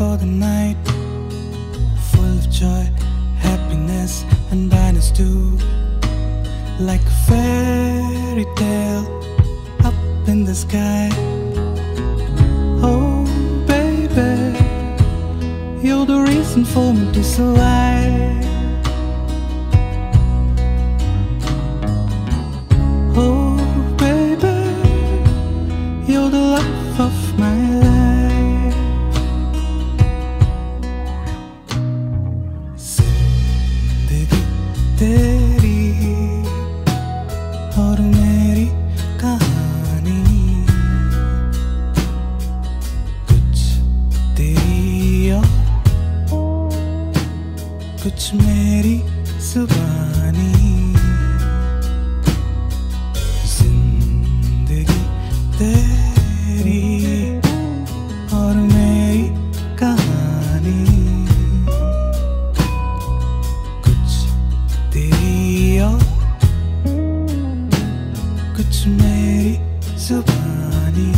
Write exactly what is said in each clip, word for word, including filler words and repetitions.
for the night, full of joy, happiness, and brightness too. Like a fairy tale up in the sky. Oh baby, you're the reason for me to survive. Oh baby, you're the love of my life. Zindagi teri और मेरी कहानी, कुछ तेरी और कुछ मेरी जुबानी. जिंदगी तेरी और मेरी कहानी, कुछ तेरी और कुछ मेरी जुबानी.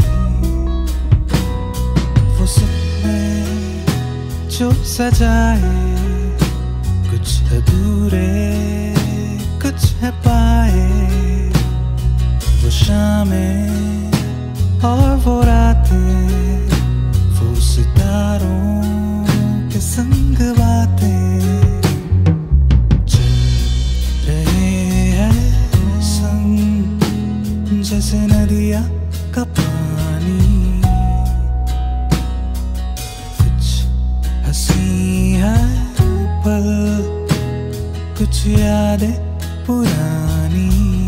वो सपने जो सजाए, कुछ अधूरे कुछ है पाए. वो शामें और वो रातें, वो सितारों के संग बातें. जैसे नदिया का पानी, कुछ हंसी है पल, कुछ यादें पुरानी.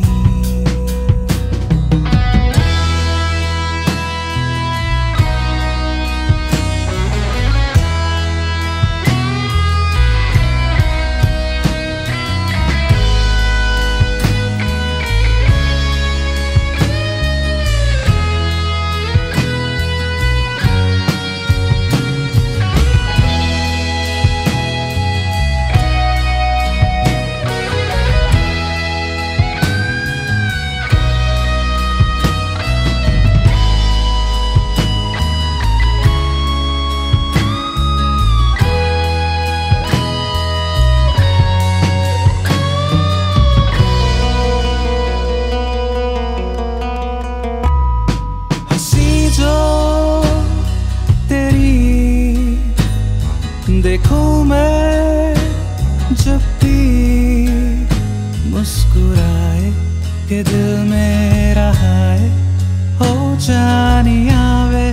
देखूं मैं जब भी मुस्कुराए, के दिल मेरा हाय हो जानी आवे.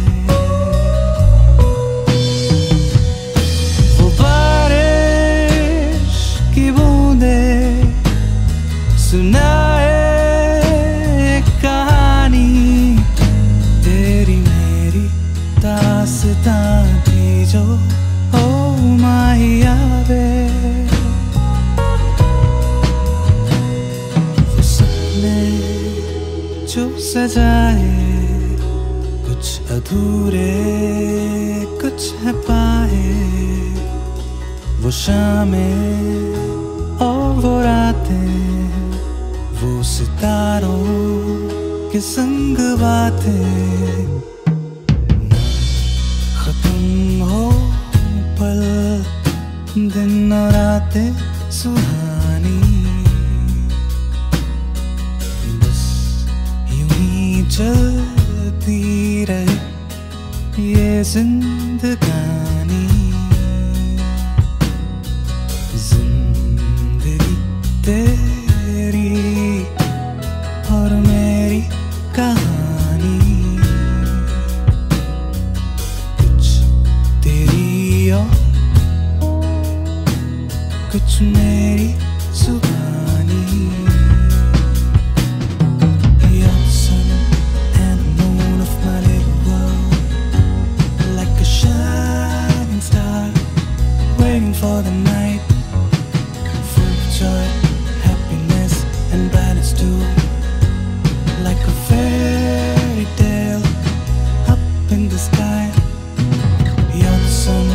वो बारिश की बूंदे सुनाए एक कहानी, तेरी मेरी दास्तां की जो जो सजाए, कुछ अधूरे कुछ है पाए. वो शामें और वो रातें, वो सितारों के संग बातें. खत्म हो पल, दिन और रातें सुहानी. चलती रहे ये जिंदगानी. जिंदगी तेरी और मेरी कहानी, कुछ तेरी और कुछ मेरी जुबानी. For the night, full of joy, happiness, and brightness too. Like a fairy tale up in the sky. You're the sun